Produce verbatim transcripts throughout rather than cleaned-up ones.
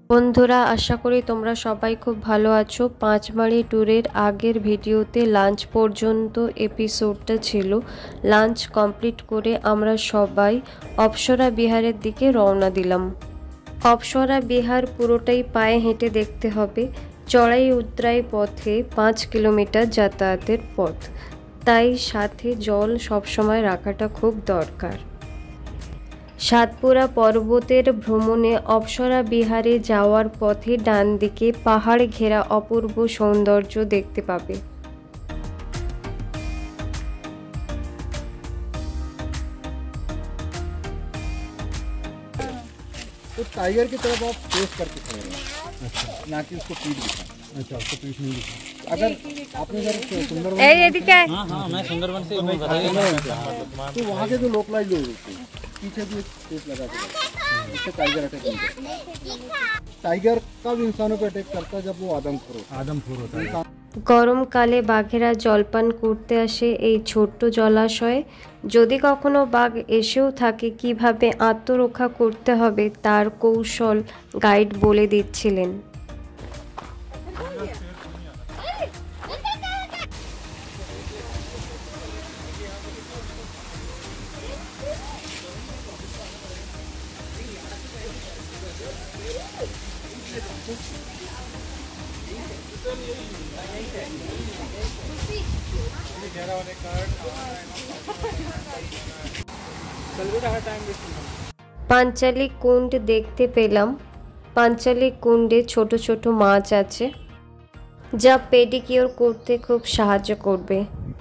বন্ধুরা আশা করি তোমরা সবাই খুব ভালো আছো। পাঁচমারি ট্যুরের আগের ভিডিওতে লাঞ্চ পর্যন্ত এপিসোডটা ছিল। লাঞ্চ কমপ্লিট করে আমরা সবাই অপ্সরা বিহারের দিকে রওনা দিলাম। অপ্সরা বিহার পুরোটাই পায়ে হেঁটে দেখতে হবে। চড়াই উতরাই পথে পাঁচ কিলোমিটার যাতায়াতের পথ, তাই সাথে জল সবসময় রাখাটা খুব দরকার। সাতপুরা পর্বতের ভ্রমণে অপ্সরা বিহারে যাওয়ার পথে ডান দিকে পাহাড় ঘেরা অপূর্ব সৌন্দর্য দেখতে পাবে। तो टाइगर की तरफ आप फेस करके खड़े रहें, अच्छा, ना कि उसको पीठ दिखाएं। अच्छा, उसको पीठ नहीं दिखाएं। अगर आपने अगर सुंदरवन ए ये दिखा है, हाँ हाँ मैं सुंदरवन से हूँ, तो वहाँ के जो लोकलाइज लोग होते हैं पीछे भी एक फेस लगा के इससे टाइगर अटैक नहीं करता। टाइगर कब इंसानों पे अटैक करता है? जब वो आदमखोर होता है। आदमखोर होता है। গরমকালে বাঘেরা জলপান করতে আসে এই ছোট্ট জলাশয়ে। যদি কখনো বাঘ এসেও থাকে, কিভাবে আত্মরক্ষা করতে হবে তার কৌশল গাইড বলে দিচ্ছিলেন। পাঞ্চালি কুণ্ড দেখতে পেলাম। পাঞ্চালি কুণ্ডে ছোট ছোট মাছ আছে, যা পেডিকিওর করতে খুব সাহায্য করবে।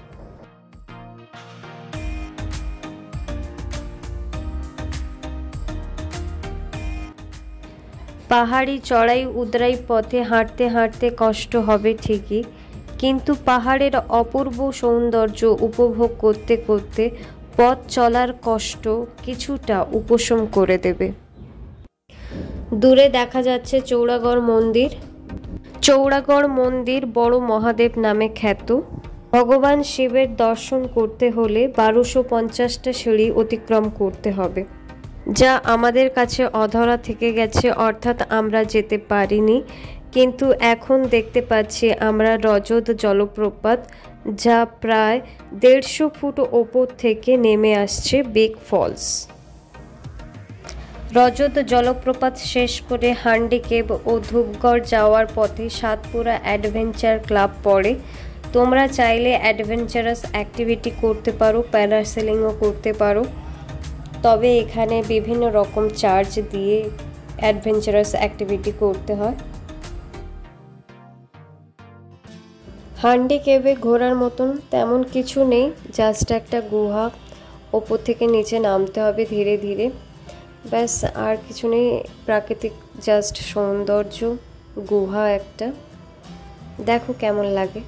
পাহাড়ি চড়াই উতরাই পথে হাঁটতে হাঁটতে কষ্ট হবে ঠিকই, কিন্তু পাহাড়ের অপূর্ব সৌন্দর্য উপভোগ করতে করতে পথ চলার কষ্ট কিছুটা উপশম করে দেবে। দূরে দেখা যাচ্ছে চৌড়াগড় মন্দির। চৌড়াগড় মন্দির বড় মহাদেব নামে খ্যাত। ভগবান শিবের দর্শন করতে হলে বারোশো পঞ্চাশটা সিঁড়ি অতিক্রম করতে হবে, যা আমাদের কাছে অধরা থেকে গেছে, অর্থাৎ আমরা যেতে পারিনি। কিন্তু এখন দেখতে পাচ্ছি আমরা রজত জলপ্রপাত, যা প্রায় দেড়শো ফুট ওপর থেকে নেমে আসছে বিগ ফলস। রজত জলপ্রপাত শেষ করে হান্ডিকেপ ও ধূপগড় যাওয়ার পথে সাতপুরা অ্যাডভেঞ্চার ক্লাব পড়ে। তোমরা চাইলে অ্যাডভেঞ্চারাস অ্যাক্টিভিটি করতে পারো, প্যারাসেলিংও করতে পারো, তবে এখানে বিভিন্ন রকম চার্জ দিয়ে অ্যাডভেঞ্চারাস অ্যাক্টিভিটি করতে হয়। হান্ডিকেপে ঘোরার মতন তেমন কিছু নেই, জাস্ট একটা গুহা, ওপর থেকে নিচে নামতে হবে ধীরে ধীরে, ব্যাস, আর কিছু নেই। প্রাকৃতিক জাস্ট সৌন্দর্য, গুহা একটা, দেখো কেমন লাগে।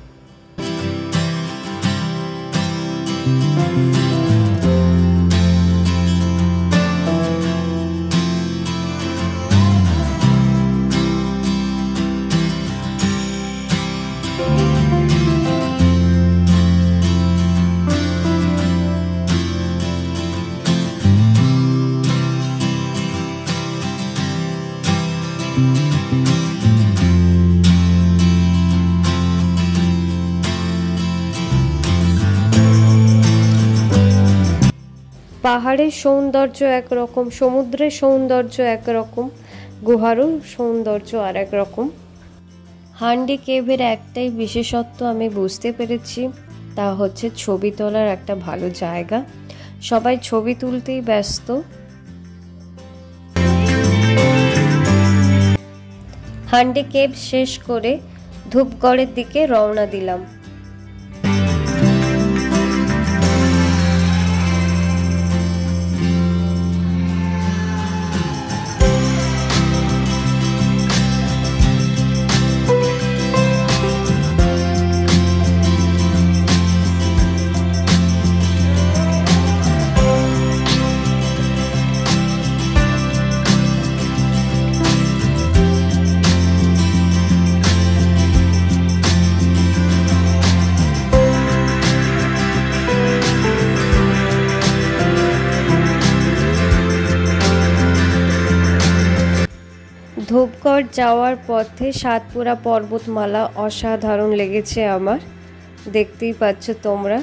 পাহাড়ের সৌন্দর্য একরকম, সমুদ্রের সৌন্দর্য একরকম, গুহারও সৌন্দর্য আর এক রকম। হান্ডিকেপের একটাই বিশেষত্ব আমি বুঝতে পেরেছি, তা হচ্ছে ছবি তোলার একটা ভালো জায়গা। সবাই ছবি তুলতেই ব্যস্ত। হান্ডিকেপ শেষ করে ধূপগড়ের দিকে রওনা দিলাম। ধূপগড় যাওয়ার পথে সাতপুরা পর্বতমালা অসাধারণ লেগেছে আমার, দেখতেই পাচ্ছ তোমরা।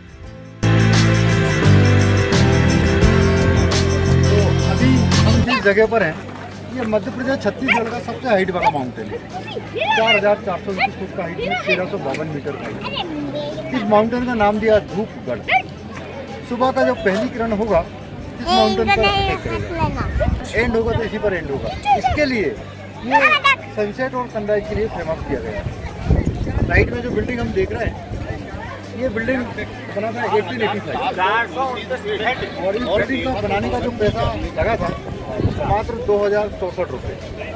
तो अभी हम जिस जगह पर हैं ये मध्य प्रदेश छत्तीसगढ़ का सबसे हाइट वाला माउंटेन है। चार हजार चार सौ फुट का हाइट है, तेरह सौ बावन मीटर का हाइट है। इस माउंटेन का नाम दिया धूपगढ़। सुबह का जो पहली किरण होगा इस माउंटेन पर अटैक करेगा, एंड होगा तो इसी पर एंड होगा। इसके लिए ये सनसेट और सनराइज के लिए फेमस किया गया है। राइट में जो बिल्डिंग हम देख रहे हैं ये बिल्डिंग बना था एटीन एटी फाइव, और इस बिल्डिंग का बनाने का जो पैसा लगा था मात्र दो हजार चौसठ रुपये।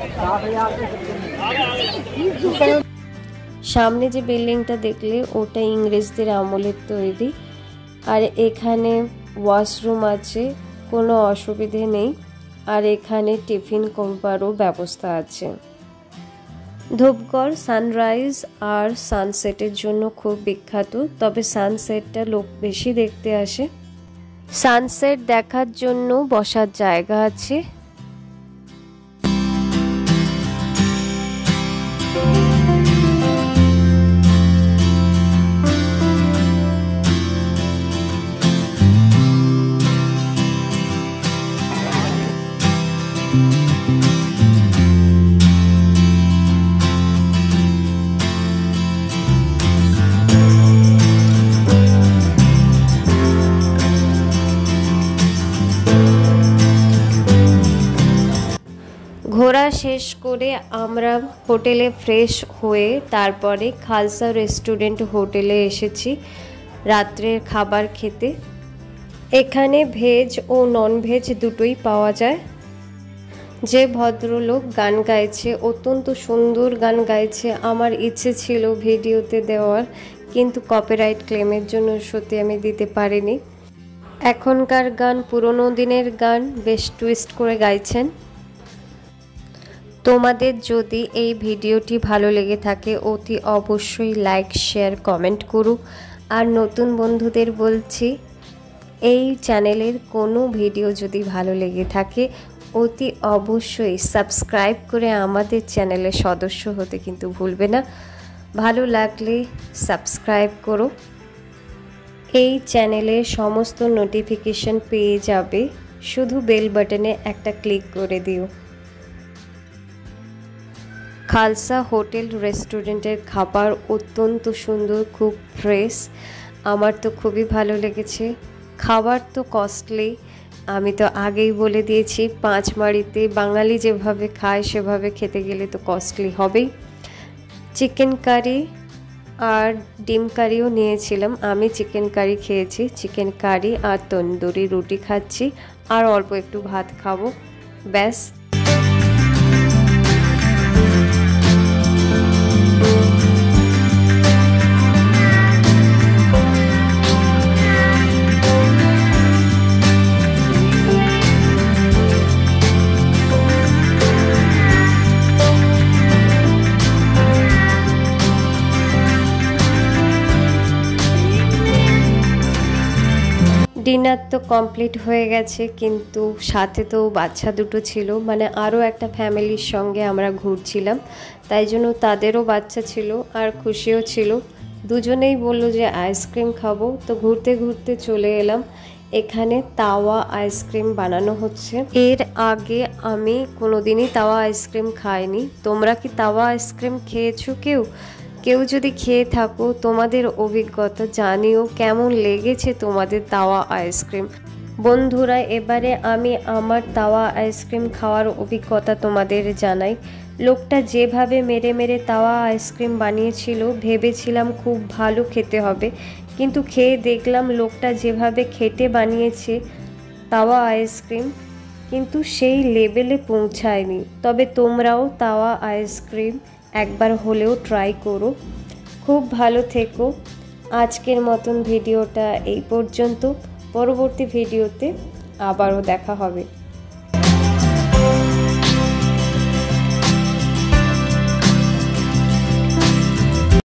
সামনে যে বিল্ডিংটা দেখলে ওটা ইংরেজদের আমলের তৈরি, আর এখানে ওয়াশরুম আছে, কোনো অসুবিধে নেই, আর এখানে টিফিন করবারও ব্যবস্থা আছে। ধূপগড় সানরাইজ আর সানসেটের জন্য খুব বিখ্যাত, তবে সানসেটটা লোক বেশি দেখতে আসে। সানসেট দেখার জন্য বসার জায়গা আছে। ঘোরা শেষ করে আমরা হোটেলে ফ্রেশ হয়ে তারপরে খালসা রেস্টুরেন্ট হোটেলে এসেছি রাত্রের খাবার খেতে। এখানে ভেজ ও নন ভেজ দুটোই পাওয়া যায়। যে ভদ্রলোক গান গাইছে, অত্যন্ত সুন্দর গান গাইছে, আমার ইচ্ছে ছিল ভিডিওতে দেওয়ার, কিন্তু কপিরাইট ক্লেমের জন্য সত্যি আমি দিতে পারিনি। এখনকার গান পুরনো দিনের গান, বেশ টুইস্ট করে গাইছেন। তোমাদের যদি এই ভিডিওটি ভালো লেগে থাকে অতি অবশ্যই লাইক শেয়ার কমেন্ট করো। আর নতুন বন্ধুদের বলছি, এই চ্যানেলের কোনো ভিডিও যদি ভালো লেগে থাকে অতি অবশ্যই সাবস্ক্রাইব করে আমাদের চ্যানেলের সদস্য হতে কিন্তু ভুলবে না। ভালো লাগলে সাবস্ক্রাইব করো। এই চ্যানেলের সমস্ত নোটিফিকেশন পেয়ে যাবে, শুধু বেল বাটনে একটা ক্লিক করে দিও। খালসা হোটেল রেস্টুরেন্টের খাবার অত্যন্ত সুন্দর, খুব ফ্রেশ, আমার তো খুবই ভালো লেগেছে। খাবার তো কস্টলি, আমি তো আগেই বলে দিয়েছি, পাঁচমারিতে বাঙালি যেভাবে খায় সেভাবে খেতে গেলে তো কস্টলি হবেই। চিকেন কারি আর ডিম কারিও নিয়েছিলাম, আমি চিকেন কারি খেয়েছি। চিকেন কারি আর তন্দুরি রুটি খাচ্ছি, আর অল্প একটু ভাত খাবো, ব্যাস। ডিনার তো কমপ্লিট হয়ে গেছে, কিন্তু সাথে তো বাচ্চা দুটো ছিল, মানে আরও একটা ফ্যামিলির সঙ্গে আমরা ঘুরছিলাম, তাই জন্য তাদেরও বাচ্চা ছিল আর খুশিও ছিল। দুজনেই বললো যে আইসক্রিম খাবো, তো ঘুরতে ঘুরতে চলে এলাম। এখানে তাওয়া আইসক্রিম বানানো হচ্ছে। এর আগে আমি কোনোদিনই তাওয়া আইসক্রিম খাইনি। তোমরা কি তাওয়া আইসক্রিম খেয়েছো কেউ? কেউ যদি খেয়ে থাকো তোমাদের অভিজ্ঞতা জানিও, কেমন লেগেছে তোমাদের তাওয়া আইসক্রিম। বন্ধুরা, এবারে আমি আমার তাওয়া আইসক্রিম খাওয়ার অভিজ্ঞতা তোমাদের জানাই। লোকটা যেভাবে মেরে মেরে তাওয়া আইসক্রিম বানিয়েছিল ভেবেছিলাম খুব ভালো খেতে হবে, কিন্তু খেয়ে দেখলাম লোকটা যেভাবে খেটে বানিয়েছে তাওয়া আইসক্রিম কিন্তু সেই লেভেলে পৌঁছায়নি। তবে তোমরাও তাওয়া আইসক্রিম একবার হলেও ট্রাই করো। খুব ভালো থেকো। আজকের মতন ভিডিওটা এই পর্যন্ত। পরবর্তী ভিডিওতে আবারও দেখা হবে।